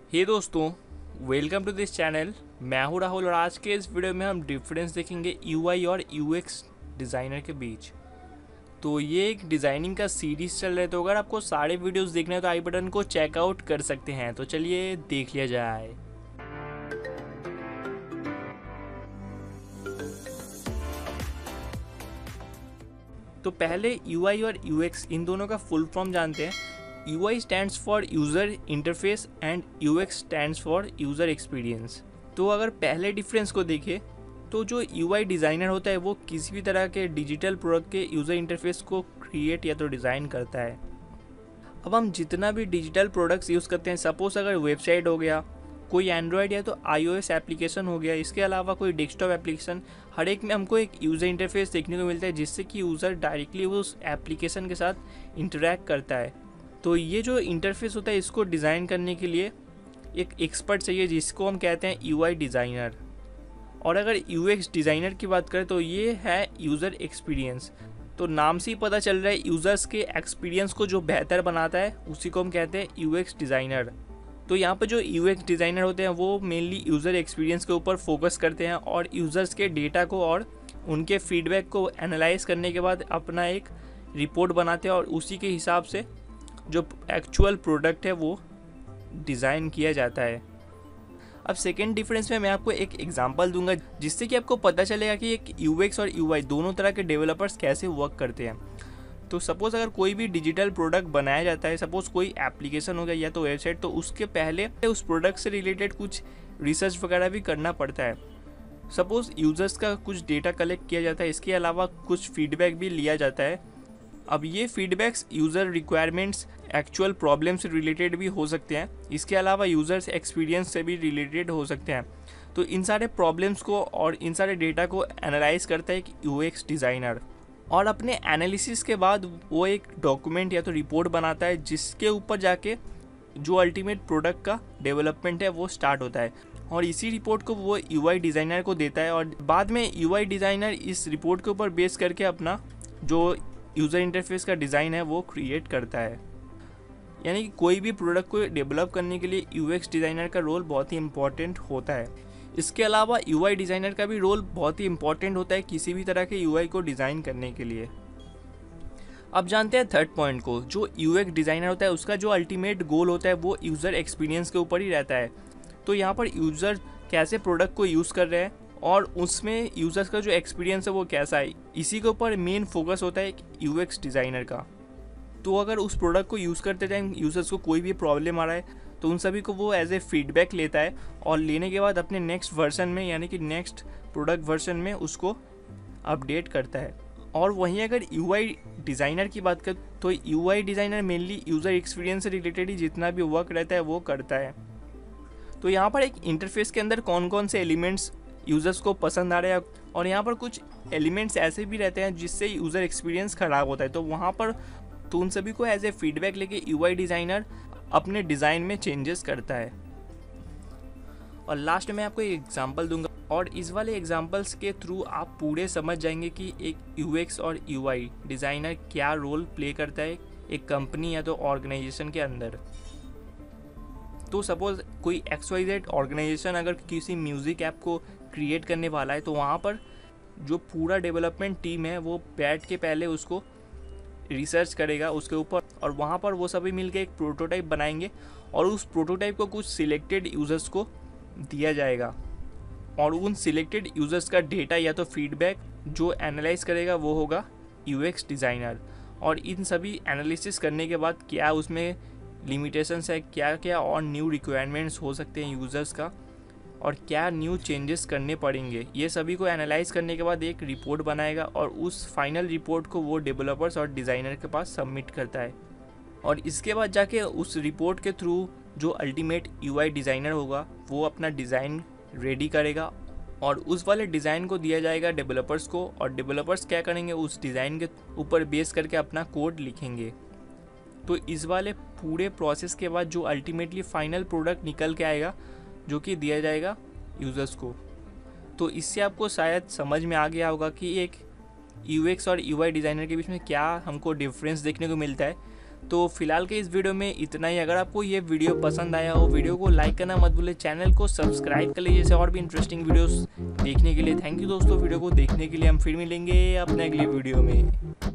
हे दोस्तों, welcome to this channel. मैं हूं राहुल और आज के इस वीडियो में हम डिफरेंस देखेंगे यूआई और यूएक्स डिज़ाइनर के बीच। तो ये एक डिज़ाइनिंग का सीरीज़ चल रहा है, तो अगर आपको सारे वीडियोस देखने हैं तो आई बटन को चेकआउट कर सकते हैं। तो चलिए देख लिया जाए। तो पहले यूआई और यूएक्स इन दोनों का फुल फॉर्म जानते हैं। UI stands for user interface and UX stands for user experience. तो अगर पहले डिफरेंस को देखें तो जो UI डिज़ाइनर होता है वो किसी भी तरह के डिजिटल प्रोडक्ट के यूज़र इंटरफेस को क्रिएट या तो डिज़ाइन करता है। अब हम जितना भी डिजिटल प्रोडक्ट्स यूज़ करते हैं, सपोज अगर वेबसाइट हो गया, कोई एंड्रॉयड या तो iOS एप्लीकेशन हो गया, इसके अलावा कोई डेस्कटॉप एप्लीकेशन, हर एक में हमको एक यूज़र इंटरफेस देखने को मिलता है जिससे कि यूज़र डायरेक्टली उस एप्लीकेशन के साथ इंटरेक्ट करता है। तो ये जो इंटरफेस होता है इसको डिज़ाइन करने के लिए एक एक्सपर्ट चाहिए जिसको हम कहते हैं यूआई डिज़ाइनर। और अगर यूएक्स डिज़ाइनर की बात करें तो ये है यूज़र एक्सपीरियंस। तो नाम से ही पता चल रहा है यूज़र्स के एक्सपीरियंस को जो बेहतर बनाता है उसी को हम कहते हैं यूएक्स डिज़ाइनर। तो यहाँ पर जो यूएक्स डिज़ाइनर होते हैं वो मेनली यूज़र एक्सपीरियंस के ऊपर फोकस करते हैं और यूज़र्स के डेटा को और उनके फीडबैक को एनालाइज करने के बाद अपना एक रिपोर्ट बनाते हैं और उसी के हिसाब से जो एक्चुअल प्रोडक्ट है वो डिज़ाइन किया जाता है। अब सेकेंड डिफरेंस में मैं आपको एक एग्जांपल दूंगा जिससे कि आपको पता चलेगा कि एक यूएक्स और यूआई दोनों तरह के डेवलपर्स कैसे वर्क करते हैं। तो सपोज़ अगर कोई भी डिजिटल प्रोडक्ट बनाया जाता है, सपोज़ कोई एप्लीकेशन हो गया या तो वेबसाइट, तो उसके पहले उस प्रोडक्ट से रिलेटेड कुछ रिसर्च वगैरह भी करना पड़ता है। सपोज़ यूज़र्स का कुछ डेटा कलेक्ट किया जाता है, इसके अलावा कुछ फीडबैक भी लिया जाता है। अब ये feedbacks user requirements, actual problem से रिलेटेड भी हो सकते हैं, इसके अलावा यूज़र्स एक्सपीरियंस से भी रिलेटेड हो सकते हैं। तो इन सारे प्रॉब्लम्स को और इन सारे डेटा को एनालाइज करता है एक यूएक्स डिज़ाइनर और अपने एनालिसिस के बाद वो एक डॉक्यूमेंट या तो रिपोर्ट बनाता है जिसके ऊपर जाके जो अल्टीमेट प्रोडक्ट का डेवलपमेंट है वो स्टार्ट होता है। और इसी रिपोर्ट को वो यूआई डिज़ाइनर को देता है और बाद में यूआई डिज़ाइनर इस रिपोर्ट के ऊपर बेस करके अपना जो यूज़र इंटरफेस का डिज़ाइन है वो क्रिएट करता है। यानी कि कोई भी प्रोडक्ट को डेवलप करने के लिए यूएक्स डिज़ाइनर का रोल बहुत ही इम्पॉर्टेंट होता है। इसके अलावा यूआई डिज़ाइनर का भी रोल बहुत ही इम्पॉर्टेंट होता है किसी भी तरह के यूआई को डिज़ाइन करने के लिए। अब जानते हैं थर्ड पॉइंट को। जो यूएक्स डिज़ाइनर होता है उसका जो अल्टीमेट गोल होता है वो यूज़र एक्सपीरियंस के ऊपर ही रहता है। तो यहाँ पर यूज़र कैसे प्रोडक्ट को यूज़ कर रहे हैं और उसमें यूज़र्स का जो एक्सपीरियंस है वो कैसा है, इसी के ऊपर मेन फोकस होता है एक यूएक्स डिज़ाइनर का। तो अगर उस प्रोडक्ट को यूज़ करते टाइम यूज़र्स को कोई भी प्रॉब्लम आ रहा है तो उन सभी को वो एज ए फीडबैक लेता है और लेने के बाद अपने नेक्स्ट वर्जन में यानी कि नेक्स्ट प्रोडक्ट वर्जन में उसको अपडेट करता है। और वहीं अगर यूआई डिज़ाइनर की बात करें तो UI designer mainly user experience से रिलेटेड ही जितना भी वर्क रहता है वो करता है। तो यहाँ पर एक इंटरफेस के अंदर कौन कौन से एलिमेंट्स यूज़र्स को पसंद आ रहे हैं और यहाँ पर कुछ एलिमेंट्स ऐसे भी रहते हैं जिससे यूज़र एक्सपीरियंस ख़राब होता है, तो वहाँ पर तो उन सभी को एज ए फीडबैक लेके यूआई डिज़ाइनर अपने डिज़ाइन में चेंजेस करता है। और लास्ट में आपको एक एग्जांपल दूंगा और इस वाले एग्जांपल्स के थ्रू आप पूरे समझ जाएंगे कि एक यूएक्स और यूआई डिज़ाइनर क्या रोल प्ले करता है एक कंपनी या तो ऑर्गेनाइजेशन के अंदर। तो सपोज़ कोई XYZ ऑर्गेनाइजेशन अगर किसी म्यूज़िक ऐप को क्रिएट करने वाला है तो वहाँ पर जो पूरा डेवलपमेंट टीम है वो बैठ के पहले उसको रिसर्च करेगा उसके ऊपर और वहाँ पर वो सभी मिलके एक प्रोटोटाइप बनाएंगे और उस प्रोटोटाइप को कुछ सिलेक्टेड यूज़र्स को दिया जाएगा और उन सिलेक्टेड यूज़र्स का डेटा या तो फीडबैक जो एनालाइज करेगा वो होगा यूएक्स डिज़ाइनर। और इन सभी एनालिसिस करने के बाद क्या उसमें लिमिटेशंस है, क्या क्या और न्यू रिक्वायरमेंट्स हो सकते हैं यूज़र्स का और क्या न्यू चेंजेस करने पड़ेंगे, ये सभी को एनालाइज करने के बाद एक रिपोर्ट बनाएगा और उस फाइनल रिपोर्ट को वो डेवलपर्स और डिज़ाइनर के पास सबमिट करता है। और इसके बाद जाके उस रिपोर्ट के थ्रू जो अल्टीमेट यूआई डिज़ाइनर होगा वो अपना डिज़ाइन रेडी करेगा और उस वाले डिज़ाइन को दिया जाएगा डेवलपर्स को और डेवलपर्स क्या करेंगे उस डिज़ाइन के ऊपर बेस करके अपना कोड लिखेंगे। तो इस वाले पूरे प्रोसेस के बाद जो अल्टीमेटली फाइनल प्रोडक्ट निकल के आएगा जो कि दिया जाएगा यूज़र्स को। तो इससे आपको शायद समझ में आ गया होगा कि एक यूएक्स और यूआई डिज़ाइनर के बीच में क्या हमको डिफरेंस देखने को मिलता है। तो फिलहाल के इस वीडियो में इतना ही। अगर आपको ये वीडियो पसंद आया हो, वीडियो को लाइक करना मत भूलें, चैनल को सब्सक्राइब कर लीजिए जैसे और भी इंटरेस्टिंग वीडियोस देखने के लिए। थैंक यू दोस्तों वीडियो को देखने के लिए। हम फिर मिलेंगे अपने अगले वीडियो में।